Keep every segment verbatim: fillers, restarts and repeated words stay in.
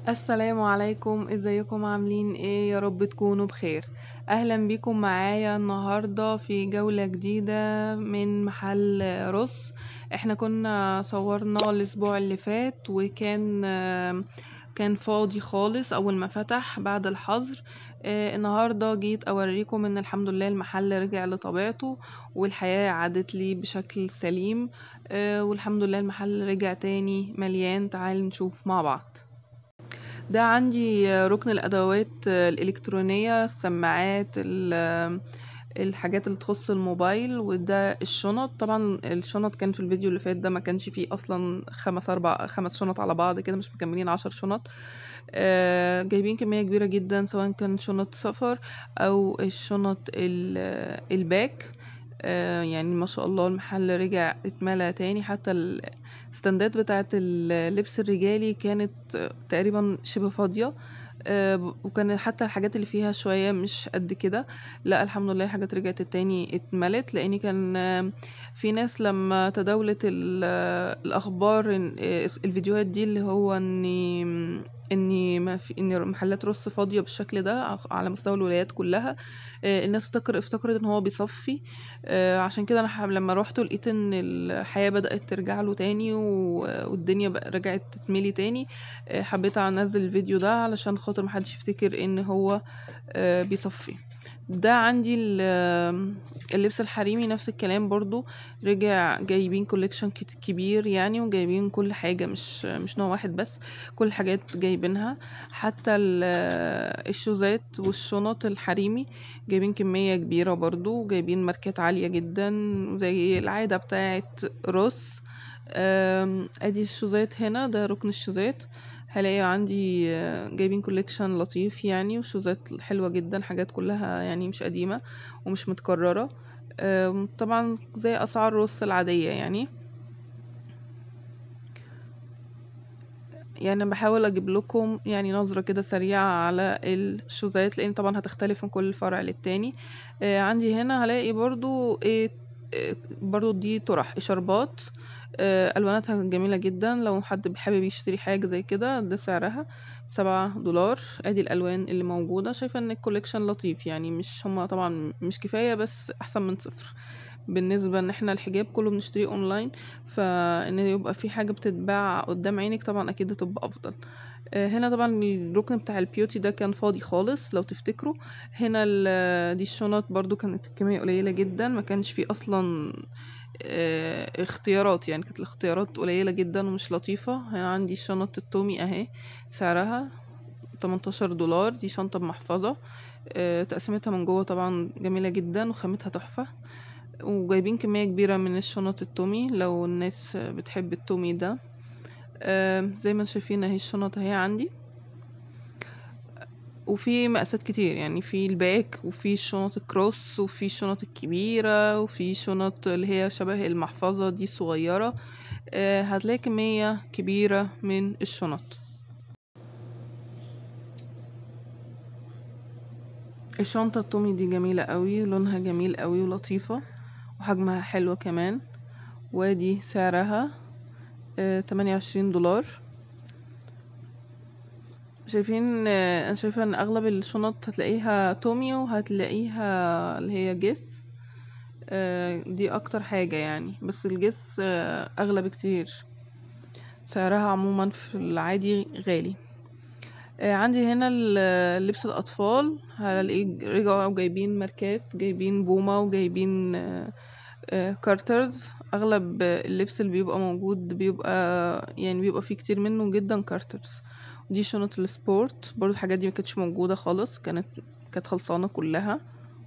السلام عليكم، ازيكم عاملين ايه؟ يا رب تكونوا بخير. اهلا بيكم معايا النهاردة في جولة جديدة من محل رز. احنا كنا صورنا الاسبوع اللي فات وكان كان فاضي خالص اول ما فتح بعد الحظر. آه، النهاردة جيت اوريكم ان الحمد لله المحل رجع لطبيعته والحياة عادت لي بشكل سليم. آه، والحمد لله المحل رجع تاني مليان. تعال نشوف مع بعض. ده عندي ركن الأدوات الإلكترونية، السماعات، ال- الحاجات اللي تخص الموبايل، وده الشنط. طبعا الشنط كان في الفيديو اللي فات ده ما كانش فيه اصلا خمس اربع خمس شنط على بعض كده، مش مكملين عشر شنط. آه، جايبين كمية كبيرة جدا سواء كان شنط سفر او الشنط ال- الباك. آه، يعني ما شاء الله المحل رجع اتملى تاني. حتى الستاندات بتاعت اللبس الرجالي كانت تقريبا شبه فاضية. آه، وكان حتى الحاجات اللي فيها شوية مش قد كده. لا الحمد لله الحاجات رجعت التاني اتملت، لان كان آه، في ناس لما تداولت ال- آه، الاخبار إن- آه، الفيديوهات دي اللي هو ان ان ما في ان محلات رص فاضيه بالشكل ده على مستوى الولايات كلها. آه، الناس افتكر افتكرت ان هو بيصفي. آه، عشان كده انا حاب- لما روحت لقيت ان الحياه بدات ترجع له تاني و- والدنيا بقى رجعت تتملي تاني. آه، حبيت انزل الفيديو ده علشان خاطر محدش يفتكر ان هو آه، بيصفي. ده عندي ال- آم، اللبس الحريمي نفس الكلام برضو. رجع جايبين كوليكشن كبير يعني، وجايبين كل حاجة، مش مش نوع واحد بس، كل الحاجات جايبينها. حتى ال- آه، الشوزات والشنط الحريمي جايبين كمية كبيرة برضو، جايبين ماركات عالية جدا زي العادة بتاعت روس. آم، ادي الشوزات هنا، ده ركن الشوزات. هلاقي عندي آه، جايبين كوليكشن لطيف يعني، وشوزات حلوة جدا، حاجات كلها يعني مش قديمة ومش متكررة. آم، طبعا زي اسعار روس العادية يعني. يعني أنا بحاول اجيب لكم يعني نظرة كده سريعة على الشوزات، لان طبعا هتختلف من كل فرع للتاني. آه، عندي هنا هلاقي برضو ايه، آه، برضو دي طرح اشاربات. آه، الواناتها جميلة جدا، لو حد بيحب يشتري حاجة زي كده ده سعرها سبعة دولار. ادي الالوان اللي موجودة. شايفة ان الكوليكشن لطيف يعني، مش هما طبعا مش كفاية بس احسن من صفر. بالنسبة ان احنا الحجاب كله بنشتريه اونلاين، فان يبقى في حاجة بتتباع قدام عينك طبعا اكيد هتبقى افضل. آه، هنا طبعا الركن بتاع البيوتي ده كان فاضي خالص لو تفتكروا. هنا ال- دي الشنط برضو كانت الكمية قليلة جدا، ما كانش فيه اصلا آه، اختيارات يعني، كانت الاختيارات قليلة جدا ومش لطيفة. هنا عندي شنطة التومي اهي، سعرها تمنتاشر دولار. دي شنطة بمحفظة، آه، تقسيمتها من جوه طبعا جميلة جدا وخامتها تحفة. وجايبين كمية كبيرة من الشنط التومي لو الناس بتحب التومي ده. آه، زي ما شايفين اهي الشنط اهي عندي، وفي مقاسات كتير يعني، في الباك وفي الشنط الكروس وفي الشنط الكبيرة وفي شنط اللي هي شبه المحفظة دي الصغيرة. آه، هتلاقي كمية كبيرة من الشنط. الشنطة التومي دي جميلة قوي، لونها جميل قوي ولطيفة، وحجمها حلو كمان. ودي سعرها آه، تمانية وعشرين دولار. شايفين آه، انا شايفة ان اغلب الشنط هتلاقيها تومي، وهتلاقيها اللي هي جيس. آه، دي اكتر حاجة يعني، بس الجيس آه، اغلى بكتير. سعرها عموما في العادي غالي. آه، عندي هنا ال- لبس الاطفال، هلاقيه رجعوا جايبين ماركات، جايبين بوما وجايبين آه، آه، كارترز. اغلب اللبس اللي بيبقى موجود بيبقى يعني بيبقى فيه كتير منه جدا كارترز. ودي شنط السبورت برضو، الحاجات دي ما كانتش موجودة خالص، كانت كانت خلصانة كلها.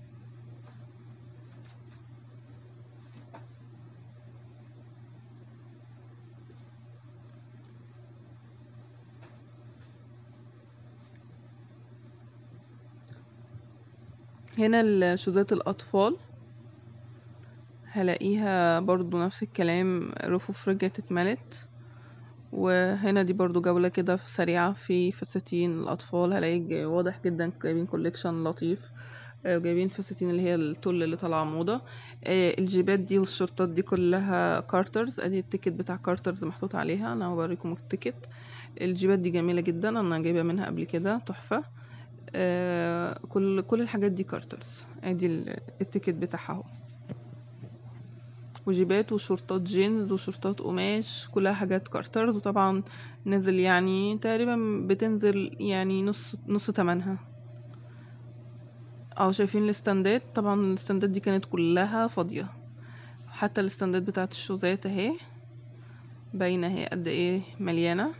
هنا الشوزات الاطفال هلاقيها برضو نفس الكلام، رفوف رجعت اتملت. وهنا دي برضو جولة كده سريعة في فساتين الأطفال، هلاقي واضح جدا جايبين كوليكشن لطيف. آه، جايبين فساتين اللي هي التل اللي طالعة موضة. آه، الجيبات دي والشورتات دي كلها كارترز. ادي التيكت بتاع كارترز محطوط عليها، انا هوريكم التيكت. الجيبات دي جميلة جدا، انا جايبة منها قبل كده، تحفة. آه كل كل الحاجات دي كارترز. ادي ال- التيكت بتاعها اهو، وجيبات وشورتات جينز وشورتات قماش، كلها حاجات كارترز. وطبعا نزل يعني تقريبا بتنزل يعني نص نص تمنها. اه شايفين الاستندات؟ طبعا الاستندات دي كانت كلها فاضية، حتى الاستندات بتاعت الشوزات اهي باينة اهي قد ايه مليانة.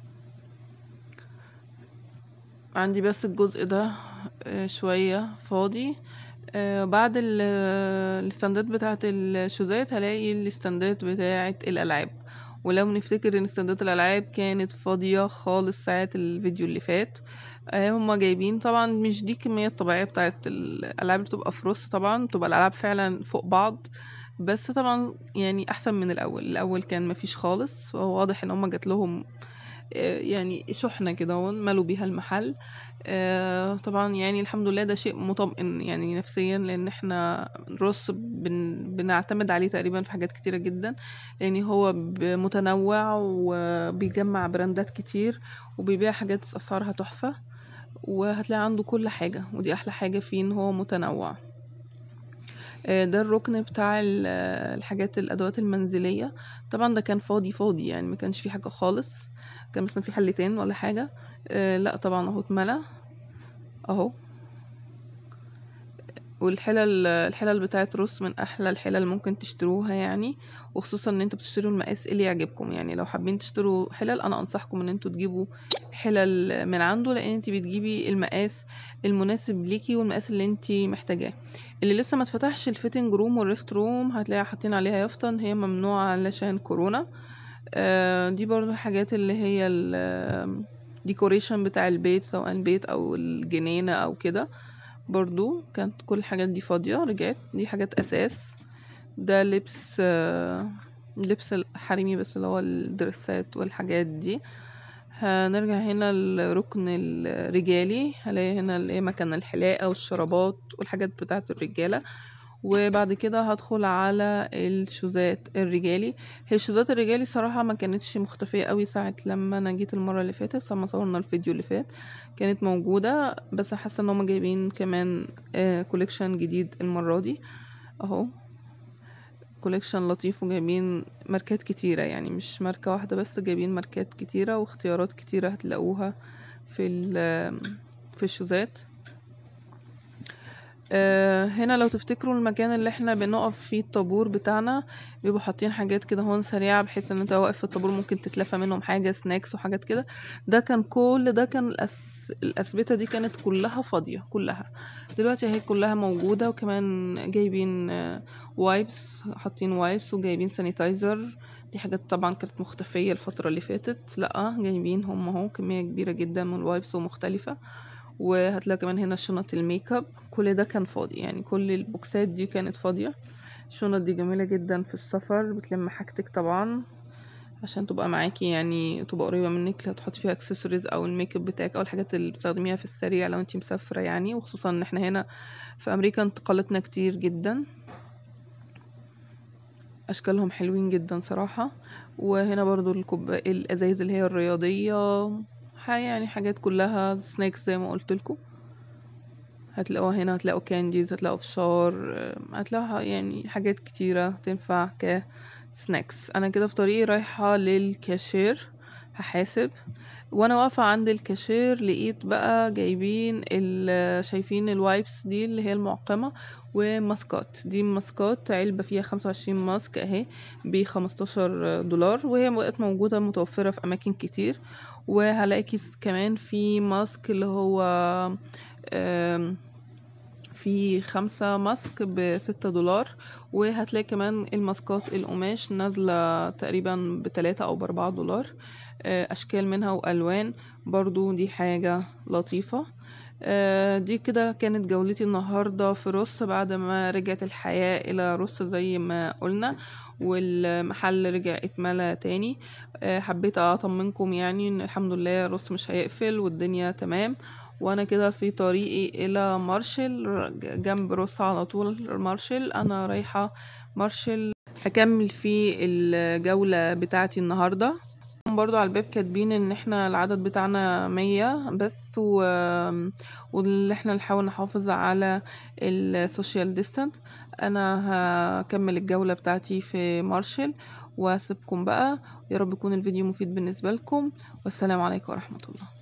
عندي بس الجزء ده آه، شوية فاضي. آه، بعد ال- الاستندات بتاعت الشوزات هلاقي الاستندات بتاعت الألعاب. ولو نفتكر ان استندات الألعاب كانت فاضية خالص ساعة الفيديو اللي فات. آه، هما جايبين طبعا مش دي الكمية الطبيعية بتاعت الألعاب، بتبقى في رص طبعا، بتبقى الألعاب فعلا فوق بعض. بس طبعا يعني أحسن من الأول. الأول كان مفيش خالص، وهو واضح ان هما جات لهم آه، يعني شحنة كده ملوا بيها المحل. آه، طبعا يعني الحمد لله ده شيء مطمئن يعني نفسيا، لان احنا الرز بن بنعتمد عليه تقريبا في حاجات كتيرة جدا، لان هو ب- متنوع وبيجمع براندات كتير وبيبيع حاجات اسعارها تحفة، وهتلاقي عنده كل حاجة، ودي احلى حاجة فيه ان هو متنوع. آه، ده الركن بتاع ال- الحاجات الادوات المنزلية. طبعا ده كان فاضي فاضي يعني ما كانش فيه حاجة خالص، كان مثلا في حلتين ولا حاجة. آه، لا طبعا اهو اتملى اهو. والحلل الحلل بتاعت روس من احلى الحلل اللي ممكن تشتروها يعني، وخصوصا ان انتوا بتشتروا المقاس اللي يعجبكم. يعني لو حابين تشتروا حلل انا انصحكم ان انتوا تجيبوا حلل من عنده، لان انتي بتجيبي المقاس المناسب ليكي والمقاس اللي انتي محتاجاه. اللي لسه ما اتفتحش الفيتنج روم والريست روم هتلاقي حاطين عليها يافطه ان هي ممنوعه علشان كورونا. آه، دي برضو الحاجات اللي هي الديكوريشن بتاع البيت، سواء البيت او الجنينه او كده. برضو كانت كل الحاجات دي فاضية، رجعت دي حاجات أساس. ده لبس آه، لبس الحريمي بس اللي هو الدرسات والحاجات دي. هنرجع هنا الركن الرجالي، هلاقي هنا اللي هي مكان الحلاقة والشرابات والحاجات بتاعة الرجالة. وبعد كده هدخل على الشوزات الرجالي. هي الشوزات الرجالي صراحة ما كانتش مختفية قوي ساعة لما انا جيت المرة اللي فاتت، لما صورنا الفيديو اللي فات كانت موجودة، بس حاسة ان هم جايبين كمان كوليكشن جديد المرة دي اهو. كوليكشن لطيف، وجايبين ماركات كتيرة يعني مش ماركة واحدة بس، جايبين ماركات كتيرة واختيارات كتيرة هتلاقوها في ال- في الشوزات. آه، هنا لو تفتكروا المكان اللي احنا بنقف فيه الطابور بتاعنا، بيبقوا حاطين حاجات كده هون سريعة، بحيث ان انت واقف في الطابور ممكن تتلفى منهم حاجة سناكس وحاجات كده. ده كان كل ده كان الأس... الأسبتة دي كانت كلها فاضية كلها. دلوقتي اهي كلها موجودة، وكمان جايبين آه، وايبس، حاطين وايبس وجايبين سانيتايزر. دي حاجات طبعا كانت مختفية الفترة اللي فاتت، لا جايبين هم اهو كمية كبيرة جدا من الوايبس ومختلفة. وهتلاقي كمان هنا شنط الميك اب، كل ده كان فاضي يعني كل البوكسات دي كانت فاضية. الشنط دي جميلة جدا في السفر، بتلم حاجتك طبعا عشان تبقى معاكي يعني تبقى قريبة منك، لو تحطي فيها اكسسوارز او الميك اب بتاعك او الحاجات اللي بتستخدميها في السريع لو انتي مسافرة يعني. وخصوصا ان احنا هنا في امريكا انتقالاتنا كتير جدا، اشكالهم حلوين جدا صراحة. وهنا برضو الكوب الازايز اللي هي الرياضية، ح- يعني حاجات كلها سناكس زي ما قلت لكم. هتلاقوها هنا، هتلاقوا كانديز، هتلاقوا فشار، هتلاقوا يعني حاجات كتيرة تنفع كسناكس. انا كده في طريقي رايحة للكاشير هحاسب. وانا واقفة عند الكاشير لقيت بقى جايبين ال- شايفين الوايبس دي اللي هي المعقمة وماسكات. دي ماسكات علبة فيها خمسة وعشرين ماسك اهي بخمستاشر دولار، وهي بقت موجودة متوفرة في اماكن كتير. وهلاقي كيس كمان في ماسك اللي هو آم، في خمسة ماسك بستة دولار. وهتلاقي كمان الماسكات القماش نازلة تقريبا بتلاتة او باربعة دولار، آه، اشكال منها والوان. برضو دي حاجة لطيفة. آه، دي كده كانت جولتي النهاردة في روس بعد ما رجعت الحياة الى روس زي ما قلنا، والمحل رجع اتملى تاني. آه، حبيت اطمنكم يعني ان الحمد لله روس مش هيقفل والدنيا تمام. وانا كده في طريقي الى مارشل، جنب روس على طول مارشل، انا رايحة مارشل اكمل في الجولة بتاعتي النهاردة. برضو على الباب كاتبين ان احنا العدد بتاعنا مية بس، و... واللي احنا نحاول نحافظ على السوشيال ديستانس. انا هكمل الجولة بتاعتي في مارشل واسيبكم بقى. يا رب يكون الفيديو مفيد بالنسبة لكم، والسلام عليكم ورحمة الله.